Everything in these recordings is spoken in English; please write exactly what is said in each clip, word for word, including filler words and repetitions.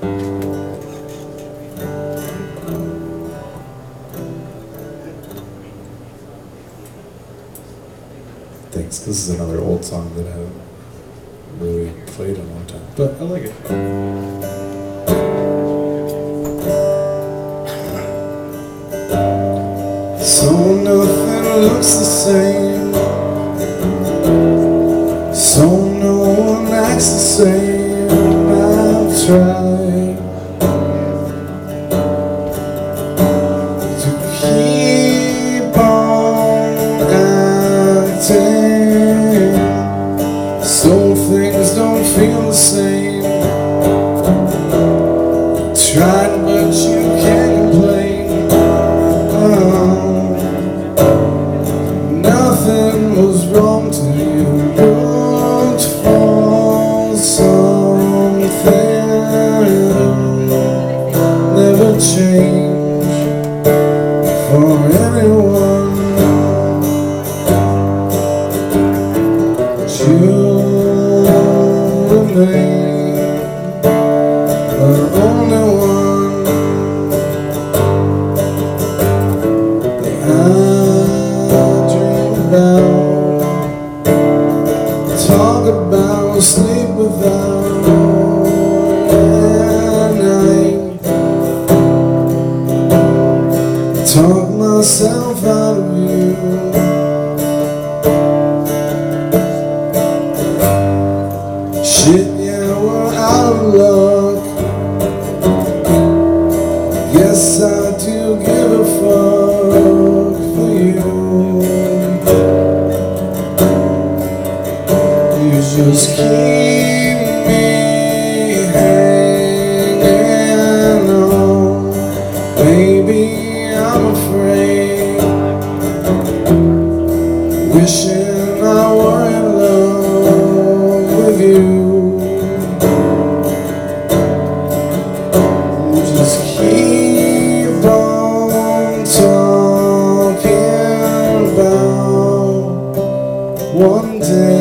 Thanks. This is another old song that I haven't really played in a long time, but I like it. So nothing looks the same, so no one acts the same. I've tried to keep on acting, so things don't feel the same. Tried but you can't complain. Nothing was wrong till you looked for something. Never change for anyone, but you remain the only one that I talk about, sleep without at night. Talk myself out of you. Shit, yeah, we're out of luck. Guess I do give a fuck for you. You just keep me hanging on. Baby, I'm afraid, wishing I were in love with you. You just keep on talking about one day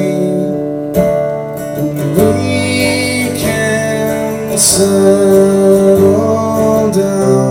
we can settle down.